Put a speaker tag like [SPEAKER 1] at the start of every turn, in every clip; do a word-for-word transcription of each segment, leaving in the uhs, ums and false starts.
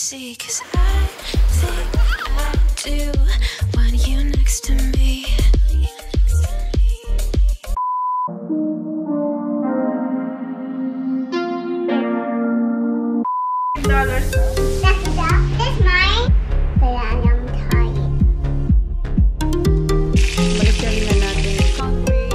[SPEAKER 1] see, 'cause I think I do when you're next to me.
[SPEAKER 2] Dollars.
[SPEAKER 3] That's this mine. Kaya I'm tired.
[SPEAKER 2] Balik na natin yung concrete.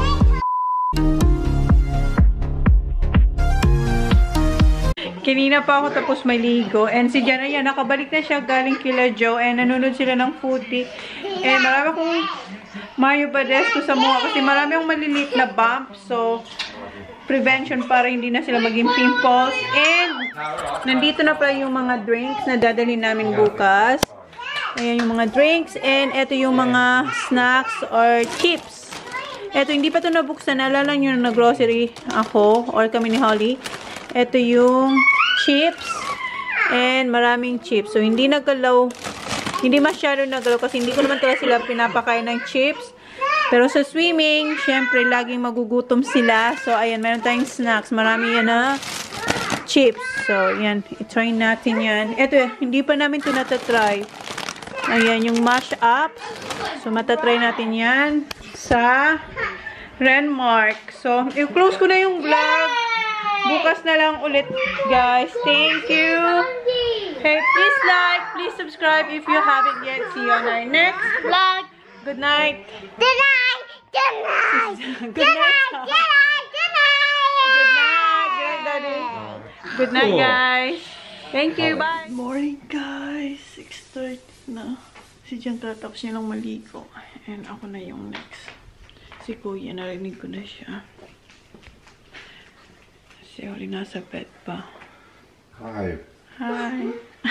[SPEAKER 2] Kanina pa ako tapos maligo. And si Jana yan, nakabalik na siya galing kila Joe. And nanonood sila ng footy. And marami akong Mayo Badescu sa mukha kasi marami akong maliliit na bump. So, prevention para hindi na sila maging pimples. And, nandito na pala yung mga drinks na dadalhin namin bukas. Ayan yung mga drinks. And, ito yung mga snacks or chips. Ito, hindi pa ito nabuksan. Naalala nyo na nag-grocery ako or kami ni Holly. Ito yung chips. And, maraming chips. So, hindi nagalaw. Hindi masyado nagalaw kasi hindi ko naman talaga sila pinapakain ng chips. Pero sa swimming, syempre, laging magugutom sila. So, ayan, meron tayong snacks. Marami yan na chips. So, ayan, i-try natin yan. Ito, hindi pa namin ito natatry. Ayan, yung mash up. So, matatry natin yan sa Renmark. So, i-close ko na yung vlog. Bukas na lang ulit, guys. Thank you. Okay, please like, please subscribe if you haven't yet. See you on our next vlog. Good night.
[SPEAKER 3] Good night. Good night.
[SPEAKER 2] Good night.
[SPEAKER 3] Good night. Good night.
[SPEAKER 2] Good night. Good night, Daddy. Good night, guys. Thank you. Bye. Good morning, guys. six thirty na. Si Jan tatapos niya lang maligo. And ako na yung next. Si Kuya, narinig ko na siya. Si Oli nasa bed pa.
[SPEAKER 4] Hi.
[SPEAKER 2] Hi.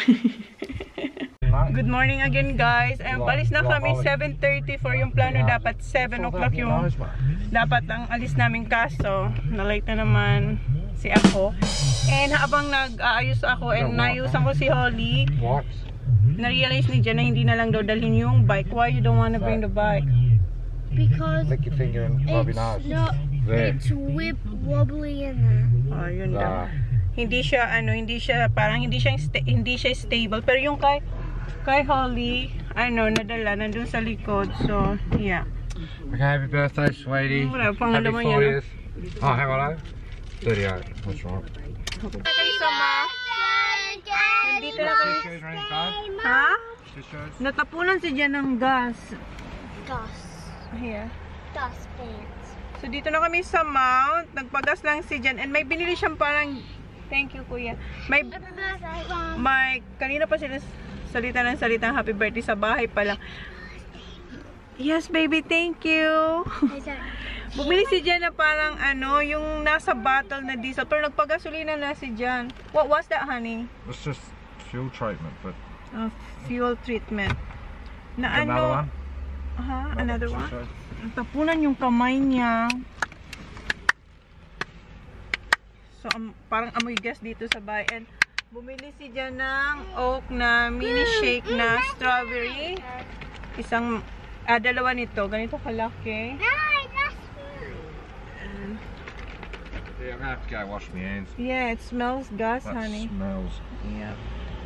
[SPEAKER 2] Good morning again, guys. Ayun, palis na kami seven thirty for yung plano. Dapat seven o'clock yung dapat ang alis namin, kaso na-late na naman si ako. And habang nag-aayos ako and naayusan ko si Holly, na-realize ni Jen na hindi na lang daw dalhin yung bike. Why you don't wanna bring the bike?
[SPEAKER 3] Because
[SPEAKER 4] Stick your finger and rub your nose.
[SPEAKER 3] not,
[SPEAKER 4] There.
[SPEAKER 3] it's whip wobbly in there.
[SPEAKER 2] Oh, yun daw.
[SPEAKER 4] Ah.
[SPEAKER 2] Hindi siya ano, hindi siya parang hindi siya sta- hindi siya stable, pero yung kay kay Holly, ano, nadala nandun sa likod. So, yeah.
[SPEAKER 4] Okay, happy birthday, sweetie.
[SPEAKER 2] Wala, pangalawa
[SPEAKER 4] Happy
[SPEAKER 2] yan,
[SPEAKER 4] fortieth. Oh, how old are you? thirty-eight. That's right.
[SPEAKER 2] Okay, sama. Nandito na kami.
[SPEAKER 4] Tissues or anything, Dave?
[SPEAKER 2] Ha?
[SPEAKER 4] Tissues?
[SPEAKER 2] Natapunan si Jan ng gas.
[SPEAKER 3] Gus.
[SPEAKER 2] Here.
[SPEAKER 3] Gus pants.
[SPEAKER 2] So, dito na kami sa Mount. Nagpagas lang si Jan. And may binili siyang parang, thank you, Kuya. May,
[SPEAKER 3] Happy birthday, Mom.
[SPEAKER 2] may, kanina pa sila salita ng salita ng happy birthday sa bahay pa lang. Yes, baby, thank you. Bumili si Jan na parang ano, yung nasa bottle na diesel. Pero nagpagasolina na si Jan. What was that, honey?
[SPEAKER 4] It's just fuel treatment, but
[SPEAKER 2] Uh, fuel treatment. Na
[SPEAKER 4] another
[SPEAKER 2] ano?
[SPEAKER 4] one.
[SPEAKER 2] Ha? Another one?
[SPEAKER 4] Tissues.
[SPEAKER 2] Tapunan yung kamay niya. So, um, parang amoy gas dito sa bahay. And bumili si Jan ng Oak na mini shake na strawberry. Isang, ah, dalawa nito. Ganito kalaki.
[SPEAKER 4] Yeah, I'm gonna have to go wash my hands.
[SPEAKER 2] Yeah, it smells gas,
[SPEAKER 4] That
[SPEAKER 2] honey.
[SPEAKER 4] smells.
[SPEAKER 2] Yeah.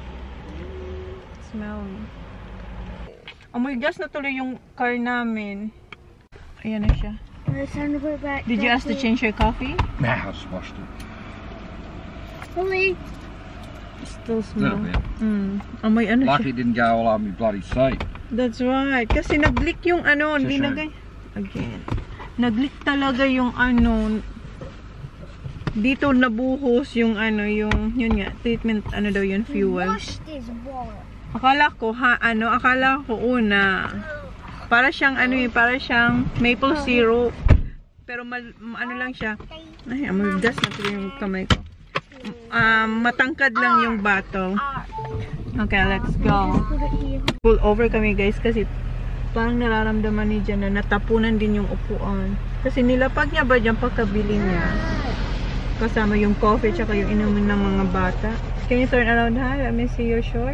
[SPEAKER 2] Smell. Amoy gas na tuloy yung car namin. Ayan na siya. Did you ask to change your coffee?
[SPEAKER 4] Nah, I just washed it.
[SPEAKER 3] Holly.
[SPEAKER 2] Still
[SPEAKER 4] A
[SPEAKER 2] smell.
[SPEAKER 4] little bit.
[SPEAKER 2] Mm. Amoy ano
[SPEAKER 4] Lucky
[SPEAKER 2] siya.
[SPEAKER 4] it didn't go all over my bloody seat.
[SPEAKER 2] That's right. Kasi nag-leak yung ano. Hindi
[SPEAKER 4] Sure.
[SPEAKER 2] nagay. Again. Nag-leak talaga yung ano. Dito nabuhos yung ano. Yung, yun nga. Treatment, ano daw yun, fuel.
[SPEAKER 3] Wash this water.
[SPEAKER 2] Akala ko, ha, ano, akala ko una. Para siyang, ano eh, para siyang maple syrup. Pero, mal, ano lang siya. Ay, amoy gas na tuloy yung kamay ko. Um, matangkad lang yung bottle. Okay, let's go. Pull over kami, guys, kasi parang nararamdaman ni Jan na natapunan din yung upuan. Kasi nilapag niya ba dyan pagkabili niya? Kasama yung coffee, tsaka yung inumin ng mga bata. Can you turn around, ha? Let me see your short.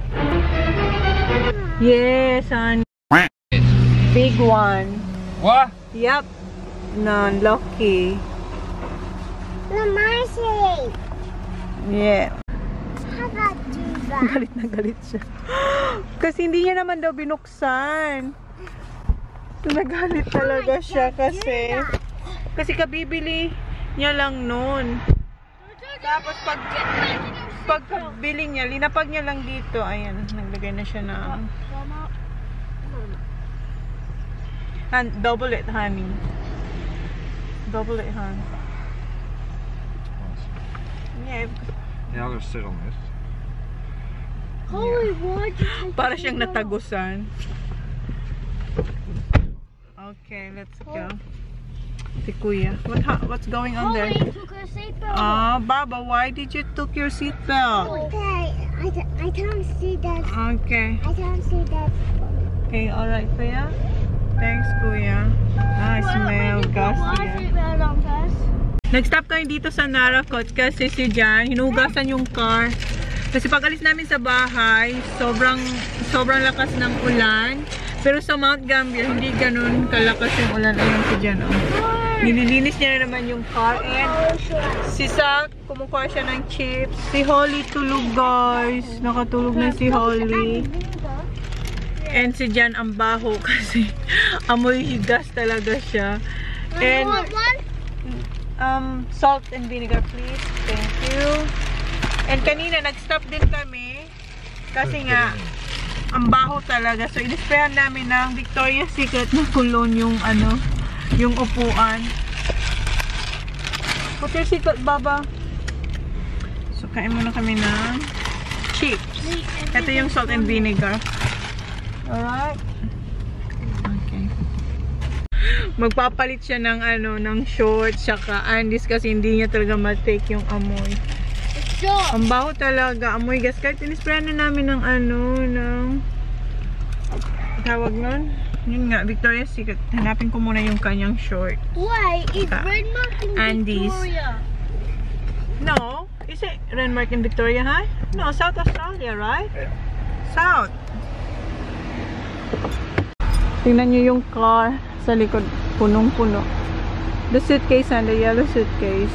[SPEAKER 2] Yes, honey. Big one.
[SPEAKER 4] What?
[SPEAKER 2] Yep. No, lucky.
[SPEAKER 3] No, Marcy.
[SPEAKER 2] Yeah.
[SPEAKER 3] How about do that?
[SPEAKER 2] Galit na galit siya. Kasi hindi niya naman daw binuksan. Nagalit talaga siya kasi. Kasi kabibili niya lang noon. Tapos pag pagkabili niya, linapag niya lang dito. Ayan, naglagay na siya ng and double it, honey. Double it, honey. Yeah.
[SPEAKER 4] Yeah, I'll just sit on this.
[SPEAKER 3] Holy what?
[SPEAKER 2] Para siyang natagusan. Okay, let's go. Si Kuya. What ha what's going on there?
[SPEAKER 3] Holy took her seatbelt.
[SPEAKER 2] Ah, Baba, why did you took your seatbelt?
[SPEAKER 3] Okay, I, don't- I can't see that.
[SPEAKER 2] Okay.
[SPEAKER 3] I can't see that.
[SPEAKER 2] Okay, alright, Kuya. Thanks, Kuya. Ah, I smell gas again. Nag-stop kami dito sa Naracot kasi si Jan, hinugasan yung car. Kasi pag alis namin sa bahay, sobrang sobrang lakas ng ulan. Pero sa Mount Gambier, hindi ganun kalakas yung ulan. Ayun si Jan, oh. Nililinis niya na naman yung car. And si Zach, kumukuha siya ng chips. Si Holly tulog, guys. Nakatulog na si Holly. And si Jan ang baho kasi amoy higas talaga siya. And um, salt and vinegar, please. Thank you. And kanina, nag-stop din kami kasi nga, ang baho talaga. So, inisprayan namin ng Victoria's Secret na cologne yung ano, yung upuan. Put your seatbelt, Baba. So, kain muna kami ng chips. Ito yung salt and vinegar. Alright. Okay. Magpapalit siya ng ano, ng shorts, saka Andes kasi hindi niya talaga ma-take yung amoy. Ang baho talaga, amoy gas. Kahit inisprayan na namin ng ano, ng tawag nun. Yun nga, Victoria's Secret. Hanapin ko muna yung kanyang short.
[SPEAKER 3] Why is
[SPEAKER 2] Ka-
[SPEAKER 3] Renmark in
[SPEAKER 2] Andes.
[SPEAKER 3] Victoria?
[SPEAKER 2] No, is it Renmark in Victoria, huh? No, South Australia, right?
[SPEAKER 4] Yeah.
[SPEAKER 2] South. Tingnan nyo yung car sa likod, punong-puno. The suitcase and the yellow suitcase.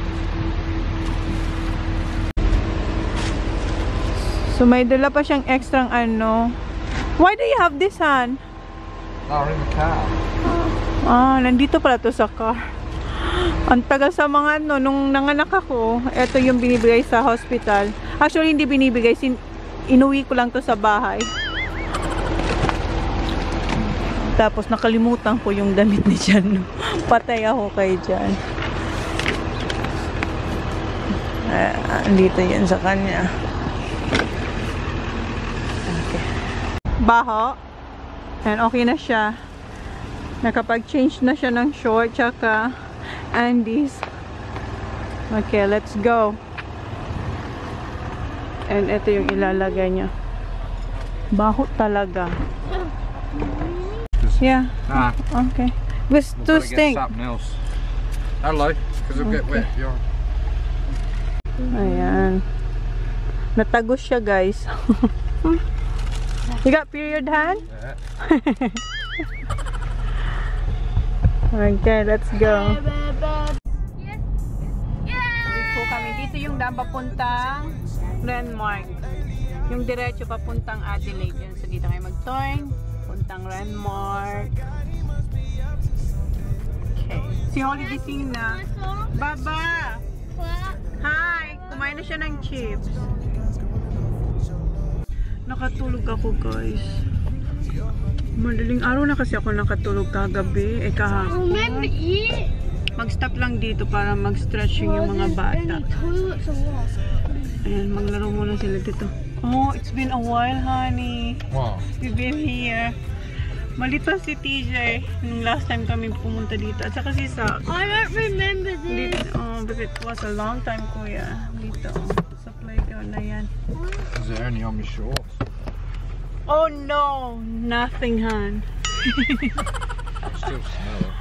[SPEAKER 2] So may dala pa siyang extrang ano. Why do you have this, Han?
[SPEAKER 4] Oh, we're in the car.
[SPEAKER 2] Ah, nandito pala to sa car. Ang tagal sa mga ano, nung nanganak ako, ito yung binibigay sa hospital. Actually, hindi binibigay. Sin inuwi ko lang to sa bahay. Tapos nakalimutan ko yung damit ni Jan. No? Patay ako kay Jan. Ah, andito yan sa kanya. Okay. Baho. And okay na siya. Nakapag-change na siya ng short tsaka Andes. Okay, let's go. And ito yung ilalagay niya. Baho talaga. Yeah.
[SPEAKER 4] Ah,
[SPEAKER 2] Okay. With
[SPEAKER 4] we'll
[SPEAKER 2] two
[SPEAKER 4] gotta get
[SPEAKER 2] stink.
[SPEAKER 4] something else. Hello, because it'll get
[SPEAKER 2] Okay.
[SPEAKER 4] wet. You're...
[SPEAKER 2] Ayan. Natagos siya, guys. You got period, Han?
[SPEAKER 4] Yeah.
[SPEAKER 2] Okay, let's go.
[SPEAKER 3] Yes.
[SPEAKER 2] Dito po kami. Dito yung daan papuntang Renmark. Yung diretso papuntang Adelaide. Yan. So dito kayo mag-turn. Puntang Renmark. Okay. Si Holly gising na. Baba! Hi! Kumain na siya ng chips. Nakatulog ako, guys. Madaling araw na kasi ako nakatulog kagabi. Eh, kahapon.
[SPEAKER 3] Remember it?
[SPEAKER 2] Mag-stop lang dito para mag-stretching yung mga bata.
[SPEAKER 3] Toilets or what?
[SPEAKER 2] Ayan, maglaro muna sila dito. Oh, it's been a while, honey.
[SPEAKER 4] Wow.
[SPEAKER 2] We've been here. Malito si T J nung last time kami pumunta dito. At saka si Zach.
[SPEAKER 3] I don't remember this.
[SPEAKER 2] Dito, oh, but it was a long time, kuya. Dito, sa playground na yan.
[SPEAKER 4] Is it only on my shorts?
[SPEAKER 2] Oh no! Nothing, hon.
[SPEAKER 4] I still smell it.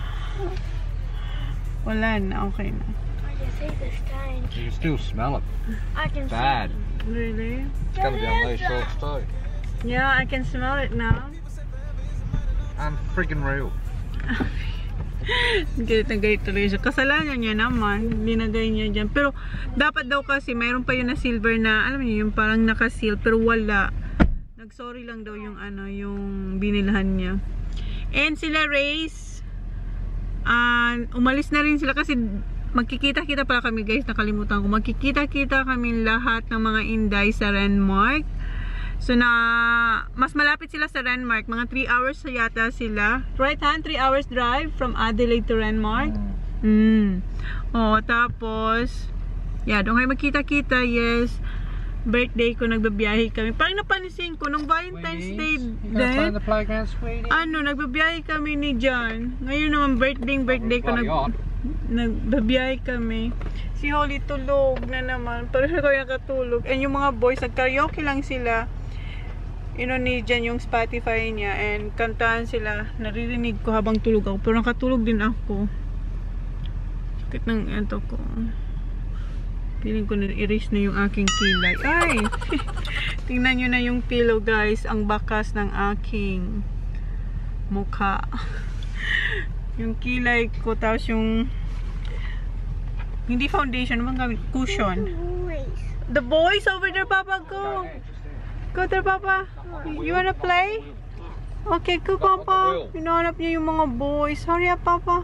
[SPEAKER 2] Wala na, okay na.
[SPEAKER 3] I can see the stain.
[SPEAKER 4] You can still smell it.
[SPEAKER 3] I can
[SPEAKER 4] Bad.
[SPEAKER 2] Really?
[SPEAKER 4] It's gotta be on those shorts too.
[SPEAKER 2] Yeah, I can smell it now.
[SPEAKER 4] I'm friggin' real.
[SPEAKER 2] Galit na galit talaga siya. Kasalanan niya naman. Linagay niya dyan. Pero, dapat daw kasi, mayroon pa yun na silver na, alam niyo, yung parang nakaseal. Pero wala. Nag-sorry lang daw yung, ano, yung binilhan niya. And sila, Race, uh, umalis na rin sila kasi magkikita-kita pala kami, guys. Nakalimutan ko. Magkikita-kita kami lahat ng mga Inday sa Renmark. So, na, mas malapit sila sa Renmark. Mga three hours yata sila. Right hand, three hours drive from Adelaide to Renmark. Mm. Oh, tapos, yeah, doon kayo magkita-kita, yes. Birthday ko, nagbabiyahe kami. Parang napansin ko, nung Valentine's Day din, ano, nagbabiyahe kami ni John. Ngayon naman, birthday, birthday ko, nag, nagbabiyahe kami. Si Holly tulog na naman. Parang ako yung nakatulog. And yung mga boys, nag-karaoke lang sila. Ino ni Jan yung Spotify niya and kantahan sila. Naririnig ko habang tulog ako. Pero nakatulog din ako. Sakit ng ento ko. Piling ko na-erase na yung aking kilay. Ay! Tingnan nyo na yung pillow, guys. Ang bakas ng aking mukha. Yung kilay ko. Tapos yung hindi foundation. Ano bang gamit? Cushion. The boys over there, Papa. Go! Go there, Papa. You wanna play? Okay, go, Papa. Hinahanap niya yung mga boys. Hurry up, Papa.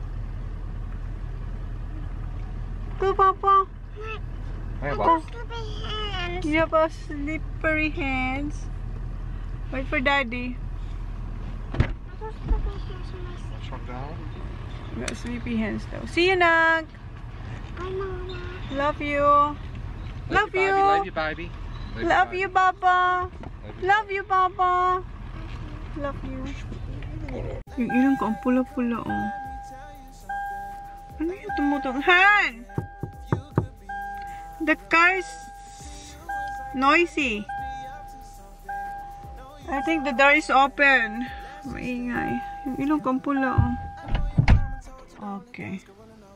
[SPEAKER 2] Go, Papa.
[SPEAKER 4] Hey,
[SPEAKER 2] Papa.
[SPEAKER 3] Slippery hands.
[SPEAKER 2] You have a slippery hands. Wait for Daddy.
[SPEAKER 3] Those slippery hands are my sister.
[SPEAKER 2] You got sleepy hands though. See you, Nag.
[SPEAKER 3] Bye, Mama.
[SPEAKER 2] Love you. Love you.
[SPEAKER 4] Love you, baby.
[SPEAKER 2] Love you, Papa. Love you, Papa. Love you. Yung ilang ko, ang pula-pula, oh. Ano yung tumutong? Han! The car's noisy. I think the door is open. Maingay. Yung ilong ko, ang pula, oh. Okay.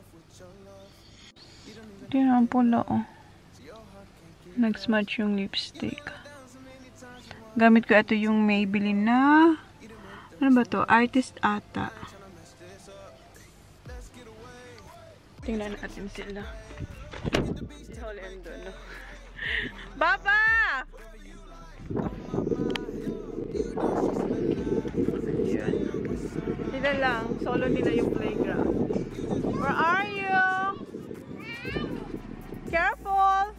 [SPEAKER 2] Hindi na ang pula, oh. Nag-smudge yung lipstick. Gamit ko ito yung Maybelline na ano ba to? Artist ata. Tingnan natin sila. Si Holly andun, no? Baba! Ayan. Sila lang. Solo nila yung playground. Where are you? Careful!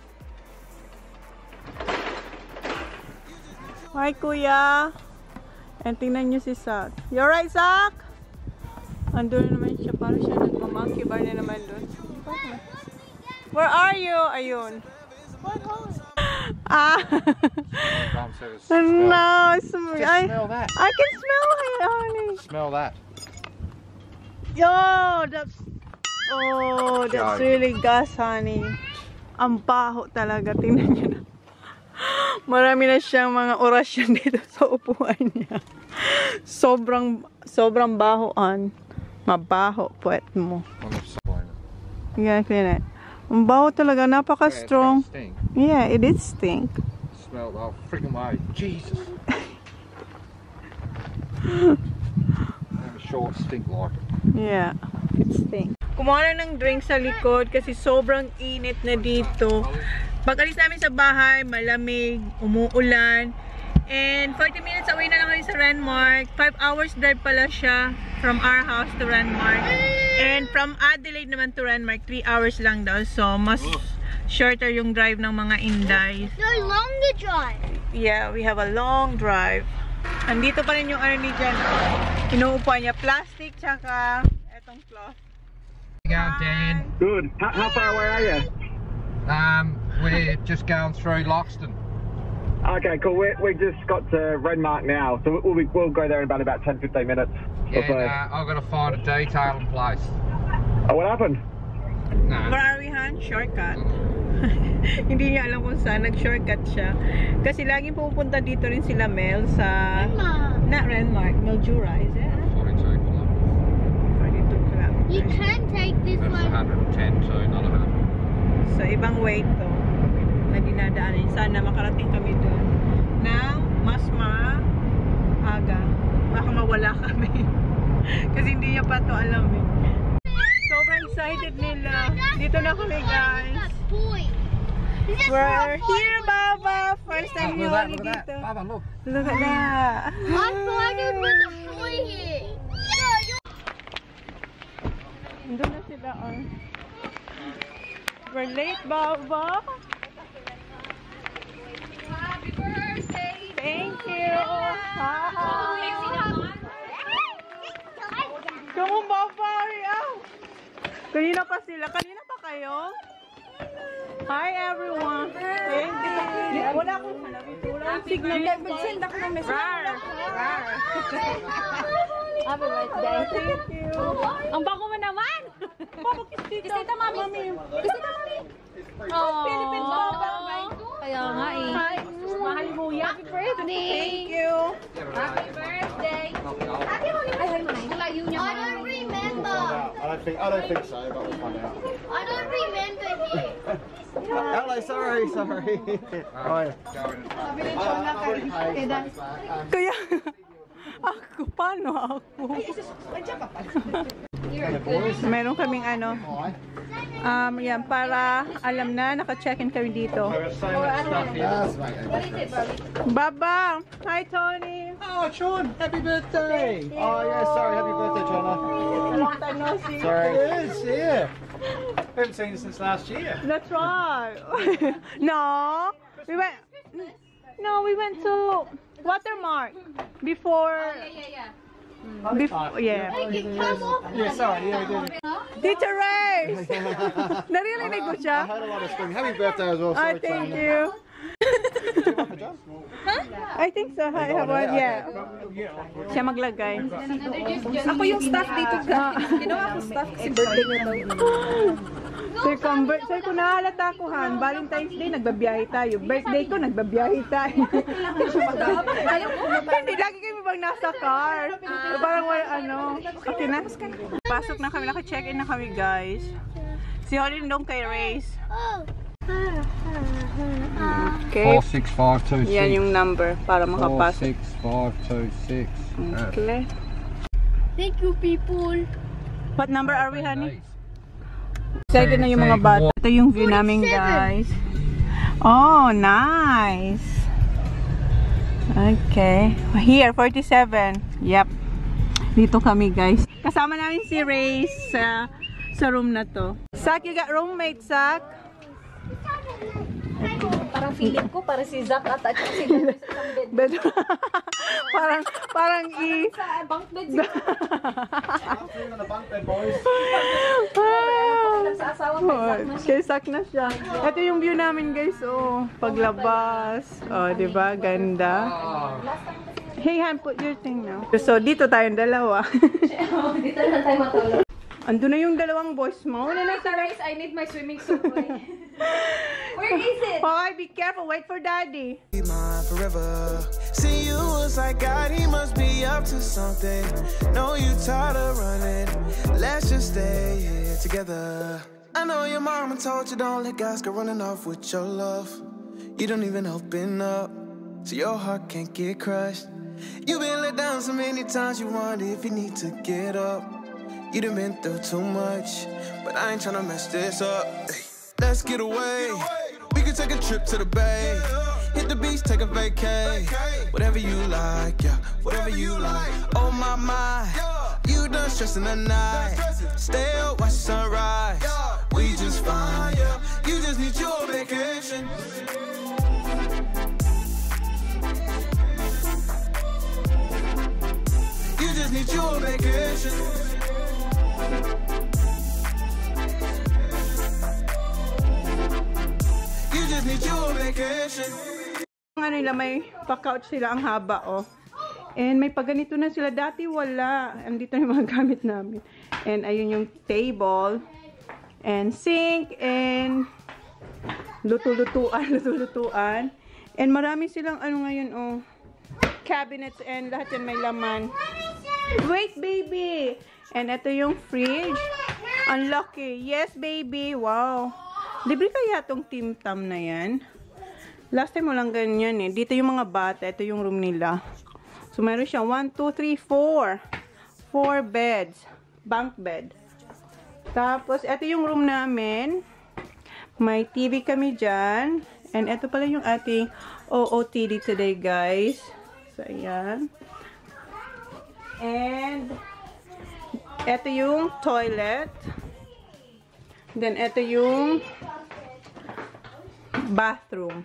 [SPEAKER 2] Hi, Kuya. And tingnan nyo si Zach. You alright, Zach? Andun na naman siya. Parang siya nagmamaki bar na naman dun. Where are you? Ayun. Ah. No. Sm I,
[SPEAKER 4] smell that.
[SPEAKER 2] I can smell it, honey.
[SPEAKER 4] Smell that.
[SPEAKER 2] Yo, that's... Oh, that's
[SPEAKER 4] God.
[SPEAKER 2] really gas, honey. Ang baho talaga. Tingnan nyo na. Marami na siyang mga orasyon dito sa upuan niya. Sobrang, sobrang bahoan. Mabaho, puwet mo. Yeah, clean it. Ang baho talaga, napaka-strong. Yeah, it is stink.
[SPEAKER 4] Smell the freaking way. Jesus. I'm sure it stink like it.
[SPEAKER 2] Yeah, it stink. Kumuha na ng drink sa likod kasi sobrang init na dito. Pag alis namin sa bahay, malamig, umuulan. And forty minutes away na lang kami sa Renmark. five hours drive pala siya from our house to Renmark. And from Adelaide naman to Renmark, three hours lang daw. So, mas shorter yung drive ng mga Inday.
[SPEAKER 3] No longer drive.
[SPEAKER 2] Yeah, we have a long drive. Andito pa rin yung ano ni Jan. Inuupuan niya. Plastic, tsaka etong cloth.
[SPEAKER 4] How you going, Dan?
[SPEAKER 5] Good. How, how far away are you?
[SPEAKER 4] Um, we're just going through Loxton.
[SPEAKER 5] Okay, cool. We we just got to Renmark now, so we'll be, we'll go there in about about ten fifteen minutes.
[SPEAKER 4] Yeah,
[SPEAKER 5] or so.
[SPEAKER 4] uh, I've got to find a detailing place.
[SPEAKER 5] Oh, what happened?
[SPEAKER 4] No.
[SPEAKER 2] Where are we, Han? Shortcut. Hindi niya alam kung saan. Nag-shortcut siya. Kasi laging pupunta dito rin sila Mel sa...
[SPEAKER 3] Renmark.
[SPEAKER 2] Not Renmark. Meldura, is it?
[SPEAKER 4] forty-two kilometres.
[SPEAKER 2] forty-two kilometers.
[SPEAKER 3] You can take this
[SPEAKER 4] That's
[SPEAKER 3] one.
[SPEAKER 4] one hundred ten too, not one hundred.
[SPEAKER 2] So, ibang way to na dinadaanin. Sana makarating kami doon ng mas maaga. Baka mawala kami. Kasi hindi niya pa to alam eh. Sobrang excited nila. Dito na kami, guys. We're here, Baba. First time niyo ulit dito.
[SPEAKER 4] Baba, look.
[SPEAKER 2] Look at that.
[SPEAKER 3] I'm started with the toy here.
[SPEAKER 2] Doon na sila, oh. We're late, Baba.
[SPEAKER 3] Happy birthday.
[SPEAKER 2] Thank you. Hi. Come on, Baba. Hurry up. Kanina pa sila. Kanina pa kayo? Hi, everyone. Thank you. Wala akong walang signal. Mag-send ako ng message. Rar. Rar.
[SPEAKER 3] Happy birthday.
[SPEAKER 2] Thank you.
[SPEAKER 3] Ang bago mo naman. Kisita, mami. Kisita, mami. Oh, Philippines Baba. Kaya nga eh.
[SPEAKER 2] Hi.
[SPEAKER 3] Mahal mo yan. Happy birthday.
[SPEAKER 2] Thank you.
[SPEAKER 3] Happy birthday. Happy birthday. I don't remember.
[SPEAKER 6] I don't think I don't think so, but we'll find out.
[SPEAKER 3] I don't remember here.
[SPEAKER 6] Hello, sorry, sorry. Hi.
[SPEAKER 2] Kaya, ako, paano ako? Meron kaming ano, um, yan, para alam na, naka-check-in kami dito. Baba! Hi, Tony!
[SPEAKER 6] Oh, Sean, happy birthday! Oh yeah, sorry, happy birthday, China.
[SPEAKER 2] Long time no see.
[SPEAKER 6] Sorry.
[SPEAKER 4] It is, yeah. We haven't seen you since last year.
[SPEAKER 2] That's right. No, we went. No, we went to Watermark before.
[SPEAKER 3] Yeah, yeah.
[SPEAKER 2] Before, yeah.
[SPEAKER 6] Yeah, sorry, yeah, we did.
[SPEAKER 2] Teacher Race! Naririnig mo
[SPEAKER 6] I
[SPEAKER 2] siya?
[SPEAKER 6] heard a lot of spring. Happy birthday as well,
[SPEAKER 2] Ah,
[SPEAKER 6] sorry,
[SPEAKER 2] thank
[SPEAKER 6] China.
[SPEAKER 2] you.
[SPEAKER 6] John?
[SPEAKER 2] I think so. Hi, how about yeah. Siya maglagay.
[SPEAKER 7] Ako yung staff dito, guys. Ginawa ko staff kasi birthday niya daw.
[SPEAKER 2] Sir, convert. Sir, kung nahalata ko, Han, Valentine's Day, nagbabiyahe tayo. Birthday ko, nagbabiyahe tayo. Hindi, lagi kayo bang nasa car? Parang wala, ano. Okay na. Pasok na kami, naka-check-in na kami, guys. Si Holly nung kay Race. Okay.
[SPEAKER 4] Four six five two six.
[SPEAKER 2] Yan yung number para
[SPEAKER 4] Four
[SPEAKER 2] makapasok.
[SPEAKER 4] six five two six.
[SPEAKER 2] Okay.
[SPEAKER 3] Thank you, people.
[SPEAKER 2] What number are we, honey? Excited na yung mga bata. Ito yung view namin, guys. Oh, nice. Okay. Here, forty-seven. Yep. Dito kami, guys. Kasama namin si Ray sa, sa room na to. Sak, you got roommate, Sak?
[SPEAKER 7] Parang feeling ko, para si Zach at at si Dennis sa isang bed.
[SPEAKER 2] Bed. parang, parang i...
[SPEAKER 7] Sa bunk bed si
[SPEAKER 6] I'm on the bunk bed, boys.
[SPEAKER 7] sa asawa kay Zach na siya.
[SPEAKER 2] Kay Sak na siya. Ito yung view namin, guys. Oh, paglabas. Oh, di ba? Ganda. Hey, Han, put your thing now. So, dito tayong dalawa.
[SPEAKER 7] Dito na tayo matulog.
[SPEAKER 2] Ando na yung dalawang boys mo. Ano na
[SPEAKER 7] Sa race, I need my swimming suit. Boy. Where is it?
[SPEAKER 2] Okay, be careful. Wait for daddy.
[SPEAKER 8] Be mine forever. See you was like God, he must be up to something. Know you tired of running. Let's just stay here together. I know your mama told you don't let guys go running off with your love. You don't even open up, so your heart can't get crushed. You've been let down so many times you wonder if you need to get up. You done been through too much, but I ain't tryna mess this up. Hey, let's get away. We can take a trip to the bay. Hit the beach, take a vacay. Whatever you like, yeah, whatever you like. Oh my, my, you done stressing the night. Stay up, watch the sunrise. We just fine, yeah. You just need your vacation. You just need your vacation. You just need your vacation.
[SPEAKER 2] Ano nila, may pa-couch sila ang haba, oh. And may paganito na sila. Dati wala. Andito yung mga gamit namin. And ayun yung table. And sink. And luto-lutuan. Luto-lutuan. And marami silang ano ngayon, oh. Cabinets and lahat yan may laman. Wait, baby! And ito yung fridge. Unlucky. Yes, baby. Wow. Libre kaya tong Tim Tam na yan? Last time mo lang ganyan eh. Dito yung mga bata. Ito yung room nila. So, meron siya one, two, three, four. four beds. Bunk bed. Tapos, ito yung room namin. May T V kami dyan. And ito pala yung ating O O T D today, guys. So, ayan. And, ito yung toilet. Then, ito yung bathroom.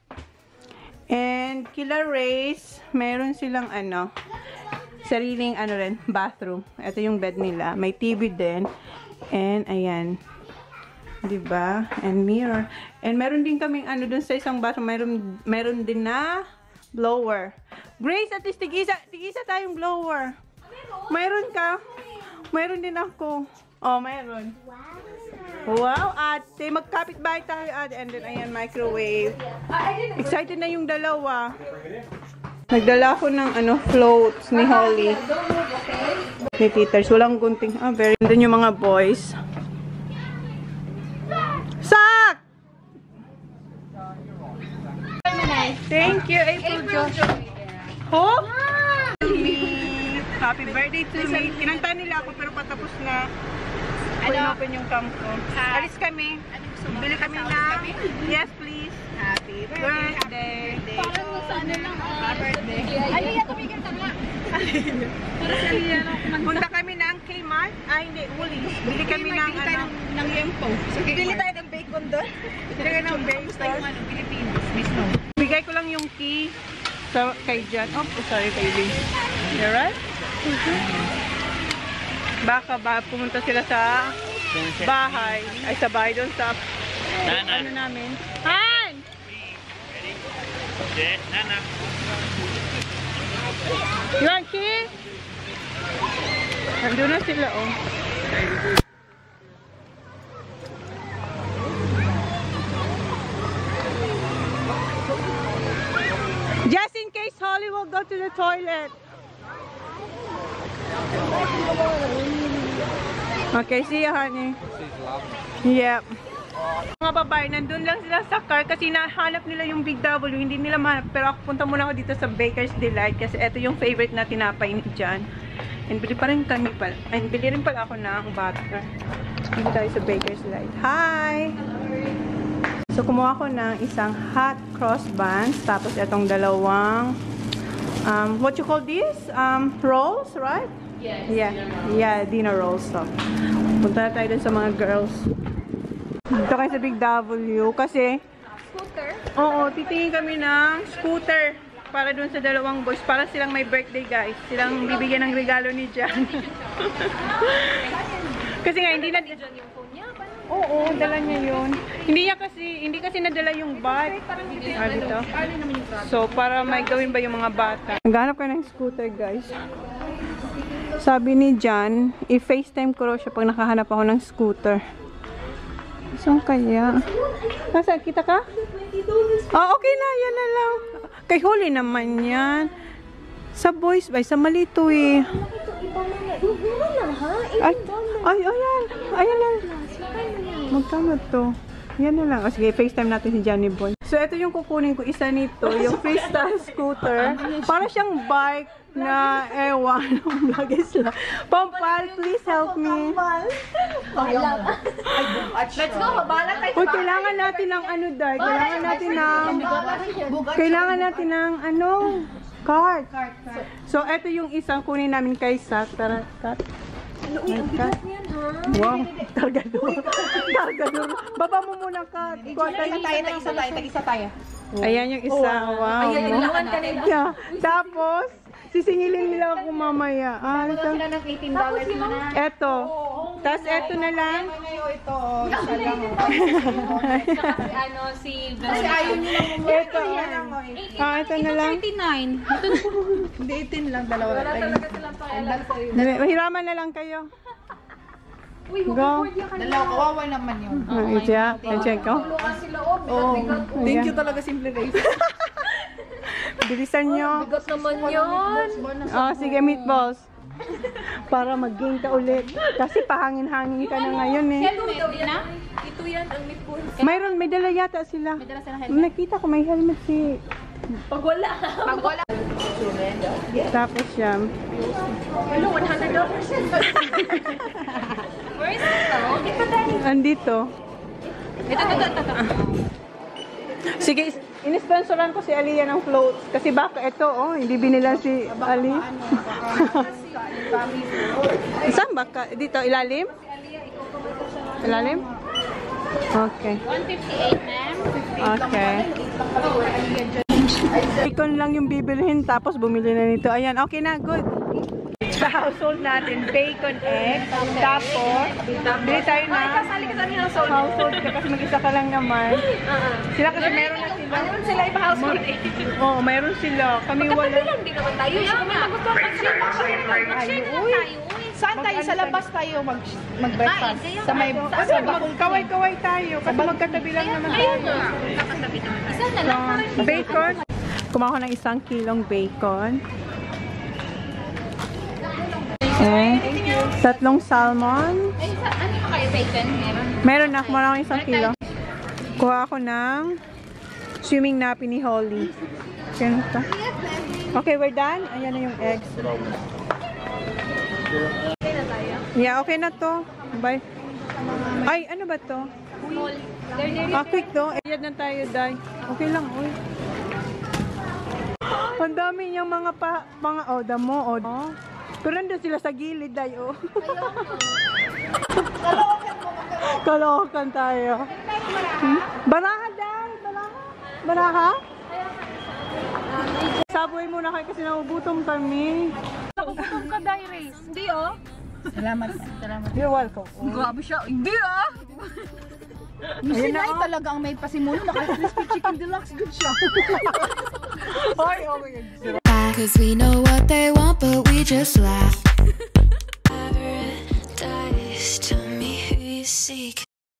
[SPEAKER 2] And, kila Race, meron silang ano, sariling ano rin, bathroom. Ito yung bed nila. May T V din. And, ayan. Diba? And mirror. And meron din kaming ano dun sa isang bathroom. Meron, meron din na blower. Grace, at least tig-isa, tig-isa tayong blower. Mayroon ka? Mayroon din ako. Oh, mayroon. Wow, ate. Magkapit-bahay tayo, ate. And then, ayan, microwave. Excited na yung dalawa. Nagdala ko ng ano, floats ni Holly. Ni Peters. Walang gunting. Ah, very. And then yung mga boys. Sak! Thank you, April Jo. Ho? Happy birthday to me. Kinanta nila ako pero patapos na. Ano? Open yung cam ko. Alis kami. Bili kami na. Yes, please. Happy birthday.
[SPEAKER 3] Parang sa ano lang. Happy birthday. Aliyah, tumigil ka nga. Para sa Aliyah lang kumanta.
[SPEAKER 2] Punta kami ng Kmart. Ay, hindi. Woolies. Bili kami ng ano.
[SPEAKER 7] Ng Yempo.
[SPEAKER 2] Bili tayo ng bacon doon. Bili tayo ng bacon.
[SPEAKER 7] Gusto yung ano, Pilipinas. Miss no.
[SPEAKER 2] Bigay ko lang yung key sa kay Jan. Oh, sorry, kay Lee. You right? Baka ba pumunta sila sa bahay. Ay, sa bahay doon sa ano namin. Han!
[SPEAKER 4] Nana.
[SPEAKER 2] You want key? Nandun na sila, oh. Just in case Holly will go to the toilet. Okay, see you, honey. Yep. Mga babae, nandun lang sila sa car kasi nahanap nila yung Big W. Hindi nila mahanap. Pero ako punta muna ako dito sa Baker's Delight kasi ito yung favorite na tinapay ni Jan. And bili pa rin kami pala. And bili rin pala ako ng butter. Dito tayo sa Baker's Delight. Hi! So, kumuha ko ng isang hot cross buns. Tapos, itong dalawang, um, what you call this? Um, rolls, right?
[SPEAKER 3] Yes.
[SPEAKER 2] Yeah. Yeah, dinner rolls. So, punta na tayo dun sa mga girls. Dito kayo sa Big W. Kasi,
[SPEAKER 3] Scooter?
[SPEAKER 2] oo, titingin kami ng scooter. Para dun sa dalawang boys. Para silang may birthday, guys. Silang bibigyan ng regalo ni Jan. Kasi nga, hindi na... Oo, dala niya yun. Hindi niya kasi, hindi kasi nadala yung bag. Ah, dito. So, para may gawin ba yung mga bata. Naghanap ka ng scooter, guys. Sabi ni Jan, i-FaceTime ko raw siya pag nakahanap ako ng scooter. Saan kaya? Nasa, kita ka? Ah, okay na, yan na lang. Kay Holly naman yan. Sa boys ba? Sa malito eh. Ay, ay, ayan. Ayan lang. Magkano to? Yan na lang. O sige, FaceTime natin si Johnny Boy. So, ito yung kukunin ko. Isa nito. Yung freestyle scooter. Para siyang bike na ewan. Vlogis lang. Pampal, please help me.
[SPEAKER 3] Let's go, habala tayo.
[SPEAKER 2] Uy, kailangan natin ng ano, Dad. Kailangan natin ng... Kailangan natin ng ano... Card. So, ito yung isang kunin namin kay Sat. Tara, Sat.
[SPEAKER 3] Ano, uy, ang bigat niyan, ha?
[SPEAKER 2] Wow, targador. Targador. Baba mo muna, Kat.
[SPEAKER 7] Isa tayo, isa tayo, isa tayo.
[SPEAKER 2] Ayan yung isa. Wow.
[SPEAKER 3] Ayan,
[SPEAKER 2] no?
[SPEAKER 3] ilawan ka nila.
[SPEAKER 2] Yeah. Tapos, sisingilin nila ako mamaya. Ah, ito.
[SPEAKER 7] Sila ng eighteen dollars na na.
[SPEAKER 2] Eto. Tapos, eto na lang.
[SPEAKER 7] Ito, isa lang.
[SPEAKER 3] Kasi ano, si...
[SPEAKER 7] Kasi ayaw nila mo.
[SPEAKER 2] Ito. Ah, ito na lang.
[SPEAKER 3] thirty-nine.
[SPEAKER 7] Hindi, eighteen lang, dalawa
[SPEAKER 3] Wala
[SPEAKER 7] tayo.
[SPEAKER 3] talaga silang pakialam sa'yo.
[SPEAKER 2] Mahiraman na lang kayo.
[SPEAKER 3] Uy,
[SPEAKER 2] Go.
[SPEAKER 3] hoverboard yan kanina.
[SPEAKER 7] Dalawa, kawawa naman yun.
[SPEAKER 2] Ah, Itya. I-check ko.
[SPEAKER 3] Tulungan sila, oh.
[SPEAKER 7] Oh,
[SPEAKER 3] Bigat-bigat ko.
[SPEAKER 7] thank you talaga, Simple Race.
[SPEAKER 2] Bilisan nyo.
[SPEAKER 3] Bigat naman yun.
[SPEAKER 2] Oh, sige, meatballs. Para mag-gain ka ulit. Kasi pahangin-hangin ka na ngayon eh.
[SPEAKER 3] Helmet yan, ha? Ito yan, ang meatball.
[SPEAKER 2] Mayroon, may dala yata sila.
[SPEAKER 3] May dala sila helmet.
[SPEAKER 2] Nakita ko may helmet si...
[SPEAKER 3] Pag wala.
[SPEAKER 7] Pag wala.
[SPEAKER 2] Tapos yan.
[SPEAKER 3] Hello, one hundred dollars. Where is it?
[SPEAKER 2] Andito.
[SPEAKER 3] Ito, ito, ito, ito.
[SPEAKER 2] Sige, in-sponsoran ko si Aliyah ng float. Kasi baka ito, oh, hindi binilan si Ali. Saan baka? Dito, ilalim? Ilalim? Okay.
[SPEAKER 3] one fifty-eight, ma'am.
[SPEAKER 2] Okay. Bacon lang yung bibilhin, tapos bumili na nito. Ayan, okay na, good. Sa household natin, bacon, egg, tapos, bili tayo na
[SPEAKER 3] Kasali ka sa aming household.
[SPEAKER 2] household ka kasi mag-isa ka lang naman. Sila kasi meron na sila.
[SPEAKER 3] Meron sila iba household eh.
[SPEAKER 2] Oo, oh, meron sila. Kami wala.
[SPEAKER 3] Lang din naman tayo. So, kung may magustuhan mag-share, mag-share na lang tayo.
[SPEAKER 7] Saan tayo? Sa labas tayo mag mag-breakfast. Sa may
[SPEAKER 2] Kasi magkaway-kaway tayo. Kasi magkatabi lang naman tayo.
[SPEAKER 3] Nakatabi naman. Isa na lang.
[SPEAKER 2] Bacon. Kumaha ko ng isang kilong bacon. Eh, tatlong salmon.
[SPEAKER 3] Ay, sa- ano pa kayo, bacon? Meron.
[SPEAKER 2] Meron na, kumaha ko ng isang kilo. Kuha ako ng swimming nappy ni Holly. Yan ito. Okay, we're done. Ayan na yung eggs. Yeah, okay na to. Bye. Ay, ano ba to? Ah, quick to. Ayan na tayo, Day. Okay lang, oy. Ang dami niyang mga pa, mga, oh, damo, oh. Pero nandun sila sa gilid, Day, oh. Kalokan tayo. Hmm? Baraha, Day. Baraha. Baraha? Subway muna kayo kasi nagugutom kami.
[SPEAKER 3] Nakukutom ka, Diaries. Hindi, oh.
[SPEAKER 7] Salamat. Salamat.
[SPEAKER 2] You're welcome.
[SPEAKER 3] Grabe siya. Hindi, oh.
[SPEAKER 7] Si Nay talaga ang may pasimulo. Naka-crispy chicken deluxe. Good siya.
[SPEAKER 2] Ay, oh my God.
[SPEAKER 1] Cause we know what they want, but we just laugh. Paradise, tell me who you seek.